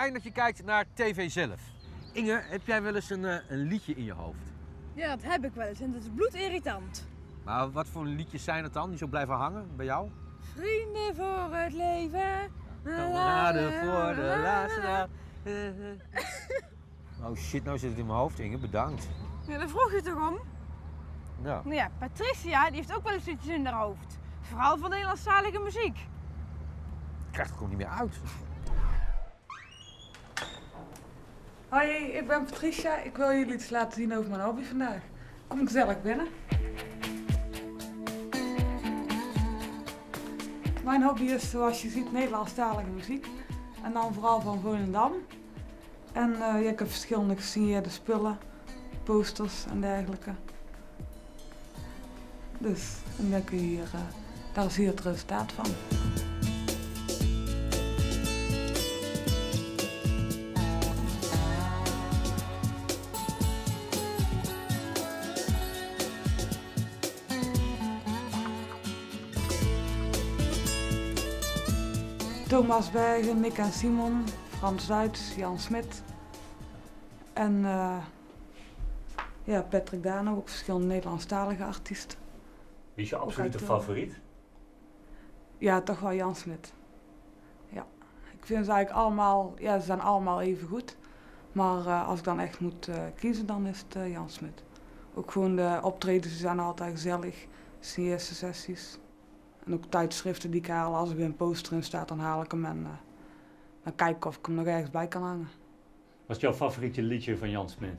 fijn dat je kijkt naar tv zelf. Inge, heb jij wel eens een liedje in je hoofd? Ja, dat heb ik wel eens en dat is bloedirritant. Maar wat voor liedjes zijn het dan die zo blijven hangen bij jou? Vrienden voor het leven. Kameraden voor de laatste dag. Oh shit, nou zit het in mijn hoofd, Inge. Bedankt. Ja, daar vroeg je toch om? Ja. Nou ja, Patricia die heeft ook wel eens liedjes in haar hoofd. Vooral van Nederlandstalige muziek. Ik krijg het gewoon niet meer uit. Hoi, ik ben Patricia. Ik wil jullie iets laten zien over mijn hobby vandaag. Kom gezellig binnen. Mijn hobby is, zoals je ziet, Nederlandstalige muziek. En dan vooral van Volendam. En ik heb verschillende gesigneerde spullen, posters en dergelijke. Dus, en daar is hier het resultaat van. Thomas Bergen, Nick en Simon, Frans Duits, Jan Smit en ja, Patrick Dano, ook verschillende Nederlandstalige artiesten. Wie is je absolute favoriet? Ja, toch wel Jan Smit. Ja. Ik vind ze eigenlijk allemaal, ja, ze zijn allemaal even goed. Maar als ik dan echt moet kiezen, dan is het Jan Smit. Ook gewoon de optredens zijn altijd gezellig, de eerste sessies. En ook tijdschriften die ik haal, als er weer een poster in staat, dan haal ik hem en dan kijk ik of ik hem nog ergens bij kan hangen. Wat is jouw favoriete liedje van Jan Smit?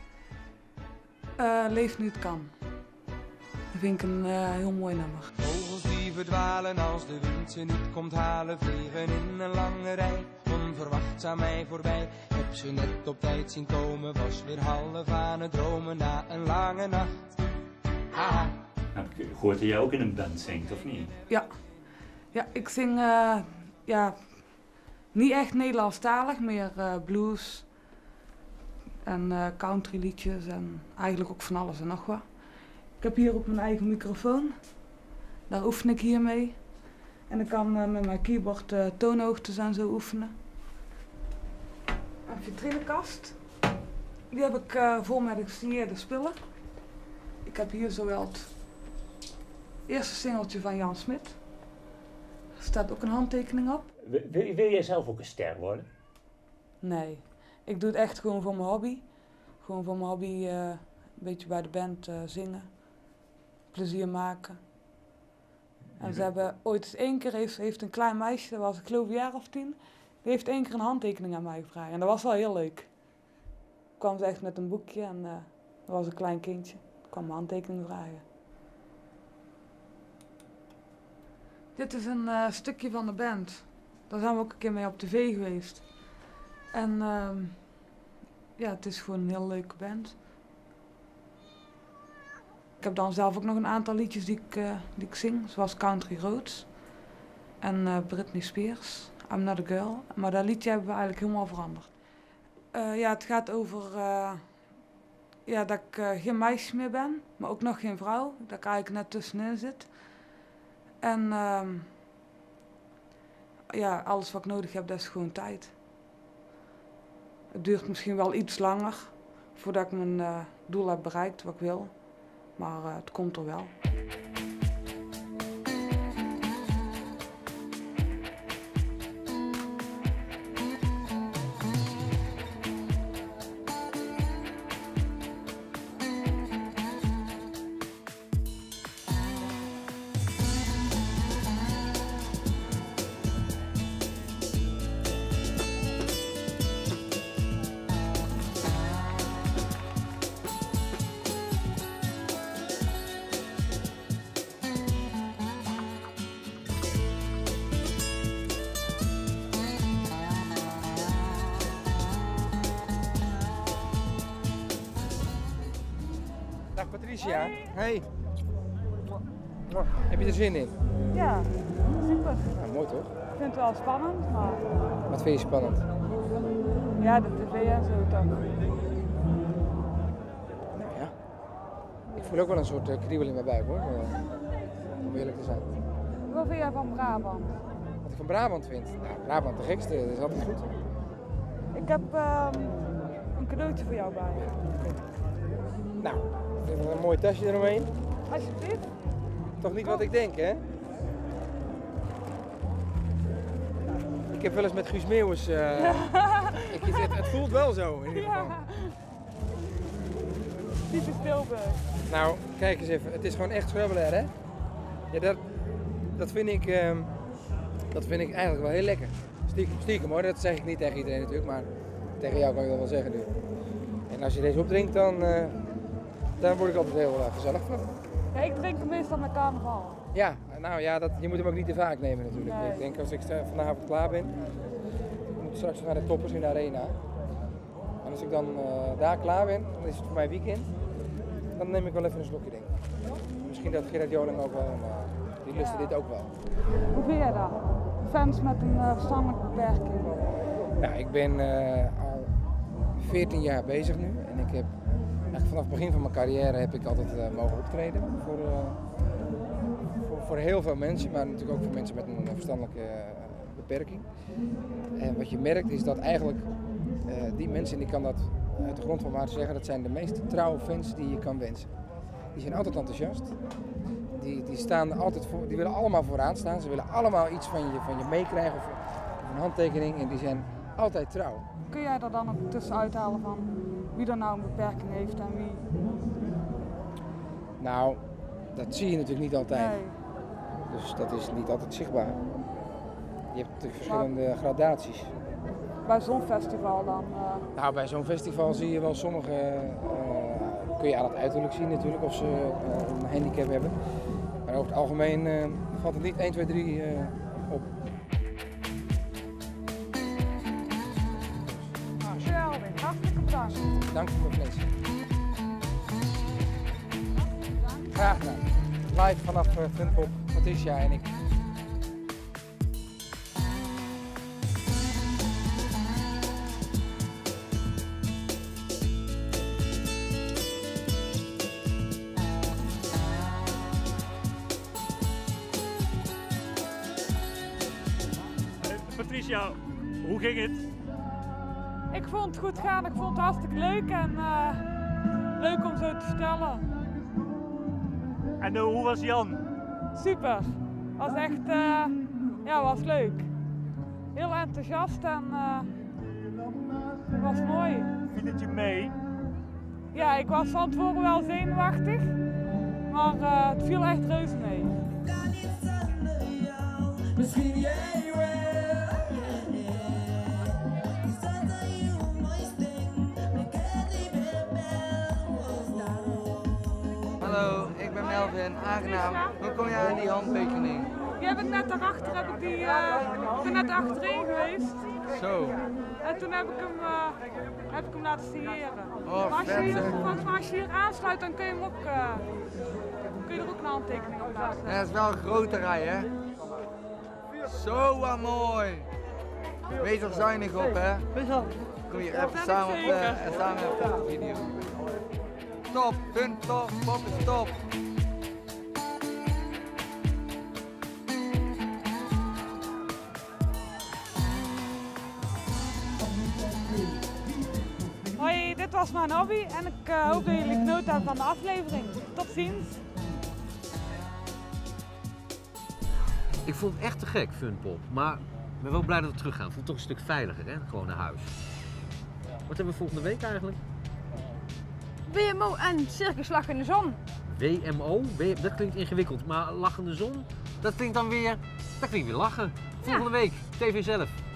Leef nu het kan. Dat vind ik een heel mooi nummer. Vogels die verdwalen als de wind ze niet komt halen, vliegen in een lange rij, onverwachts aan mij voorbij. Heb ze net op tijd zien komen, was weer half aan het dromen na een lange nacht. Haha. Nou, ik heb gehoord dat jij ook in een band zingt, of niet? Ja, ja, ik zing ja, niet echt Nederlandstalig, meer blues en country liedjes en eigenlijk ook van alles en nog wat. Ik heb hier op mijn eigen microfoon, daar oefen ik hiermee. En ik kan met mijn keyboard toonhoogtes en zo oefenen. Een vitrinekast, die heb ik vol met gesigneerde spullen. Ik heb hier zowel het eerste singeltje van Jan Smit. Er staat ook een handtekening op. Wil jij zelf ook een ster worden? Nee, ik doe het echt gewoon voor mijn hobby. Gewoon voor mijn hobby een beetje bij de band zingen. Plezier maken. En ze hebben ooit eens één keer, heeft een klein meisje, dat was ik geloof een jaar of 10, die heeft één keer een handtekening aan mij gevraagd. En dat was wel heel leuk. Toen kwam ze echt met een boekje en dat was een klein kindje. Toen kwam een handtekening vragen. Dit is een stukje van de band. Daar zijn we ook een keer mee op tv geweest. En ja, het is gewoon een heel leuke band. Ik heb dan zelf ook nog een aantal liedjes die ik zing, zoals Country Roads en Britney Spears, I'm Not a Girl. Maar dat liedje hebben we eigenlijk helemaal veranderd. Ja, het gaat over ja, dat ik geen meisje meer ben, maar ook nog geen vrouw. Dat ik eigenlijk net tussenin zit. En ja, alles wat ik nodig heb, dat is gewoon tijd. Het duurt misschien wel iets langer voordat ik mijn doel heb bereikt wat ik wil. Maar het komt er wel. Dag Patricia. Hey. Heb je er zin in? Ja, super. Ja, mooi toch? Ik vind het wel spannend, maar Wat vind je spannend? ja, de tv en zo toch. Nou ja. Ik voel ook wel een soort kriebel in mijn buik hoor. Om eerlijk te zijn. Wat vind jij van Brabant? Wat ik van Brabant vind? Nou, Brabant de gekste, dat is altijd goed. Ik heb een cadeautje voor jou bij. Nou, ik heb een mooi tasje eromheen. Alsjeblieft. Toch niet wat ik denk, hè? Ik heb wel eens met Guus Meeuwis... het voelt wel zo, in ieder geval. Ja. Type Spielberg. Nou, kijk eens even. Het is gewoon echt schrabbelair, hè? Ja, dat vind ik eigenlijk wel heel lekker. Stiekem hoor, dat zeg ik niet tegen iedereen natuurlijk, maar tegen jou kan ik dat wel zeggen nu. En als je deze opdrinkt, dan word ik altijd heel gezellig van. Ja, ik drink hem meestal met carnaval. Ja, nou ja, je moet hem ook niet te vaak nemen natuurlijk. Nee. Ik denk als ik vanavond klaar ben, moet ik straks naar de toppers in de arena. En als ik dan daar klaar ben, dan is het voor mij weekend. Dan neem ik wel even een slokje, denk ik. Misschien dat Gerard Joling ook wel, die lusten dit ook wel. Hoe vind jij dat? Fans met een verstandelijke beperking? Nou, ik ben al 14 jaar bezig nu en ik heb eigenlijk vanaf het begin van mijn carrière heb ik altijd mogen optreden voor heel veel mensen, maar natuurlijk ook voor mensen met een verstandelijke beperking. En wat je merkt is dat eigenlijk die mensen, en ik kan dat uit de grond van mijn hart zeggen, dat zijn de meest trouwe fans die je kan wensen. Die zijn altijd enthousiast. Die staan altijd voor, die willen allemaal vooraan staan. Ze willen allemaal iets van je meekrijgen of een handtekening en die zijn altijd trouw. Kun jij er dan ook tussen uithalen van wie er nou een beperking heeft en wie? Nou, dat zie je natuurlijk niet altijd. Nee. Dus dat is niet altijd zichtbaar. Je hebt natuurlijk verschillende gradaties. Bij zo'n festival dan? Nou, bij zo'n festival zie je wel sommige, kun je aan het uiterlijk zien natuurlijk of ze een handicap hebben. Maar over het algemeen valt het niet 1, 2, 3 op. Geweldig, hartelijk bedankt. Dank voor mijn fles. Graag gedaan. Live vanaf Funpop, Patricia en ik. Patricia, hoe ging het? Ik vond het goed gaan, ik vond het hartstikke leuk en leuk om zo te vertellen. En hoe was Jan? Super, was echt, was leuk. Heel enthousiast en was mooi. Viel het je mee? Ja, ik was van tevoren wel zenuwachtig, maar het viel echt reuze mee. Misschien jij wel. Hallo, ik ben Melvin, aangenaam. Hoe kom je aan die handtekening? Jij bent net daarachter, ik ben net achterin geweest. Zo. En toen heb ik hem laten signeren. Oh, Maar vet. als je hier aansluit, dan kun je hem ook, kun je er ook een handtekening op laten. Ja, dat is wel een grote rij, hè? Zo, wat mooi. Wees er zuinig op, hè? Kom hier even samen op de video. Top, punt, top, pop is top. Hoi, dit was mijn hobby en ik hoop dat jullie genoten hebben van de aflevering. Tot ziens! Ik vond het echt te gek, Funpop. Maar ik ben wel blij dat we teruggaan. Ik vond het toch een stuk veiliger, hè? Gewoon naar huis. Wat hebben we volgende week eigenlijk? WMO en Circus Lach in de Zon. WMO? Dat klinkt ingewikkeld, maar lachende zon? Dat klinkt dan weer, dat klinkt weer lachen. Volgende week, TV zelf.